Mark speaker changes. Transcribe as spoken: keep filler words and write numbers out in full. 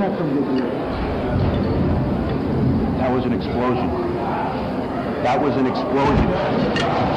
Speaker 1: not from the deal.
Speaker 2: That was an explosion. That was an explosion.